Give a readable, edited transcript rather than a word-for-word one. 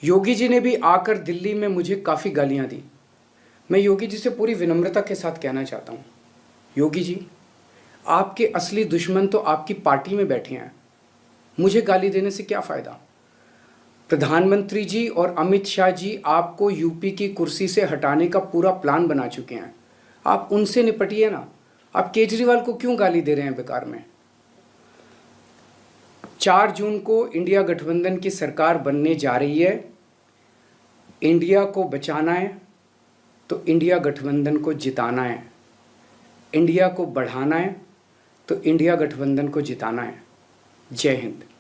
योगी जी ने भी आकर दिल्ली में मुझे काफ़ी गालियां दी। मैं योगी जी से पूरी विनम्रता के साथ कहना चाहता हूं, योगी जी, आपके असली दुश्मन तो आपकी पार्टी में बैठे हैं। मुझे गाली देने से क्या फ़ायदा। प्रधानमंत्री जी और अमित शाह जी आपको यूपी की कुर्सी से हटाने का पूरा प्लान बना चुके हैं। आप उनसे निपटिए ना। आप केजरीवाल को क्यों गाली दे रहे हैं बेकार में। 4 जून को इंडिया गठबंधन की सरकार बनने जा रही है। इंडिया को बचाना है तो इंडिया गठबंधन को जिताना है। इंडिया को बढ़ाना है तो इंडिया गठबंधन को जिताना है। जय हिंद।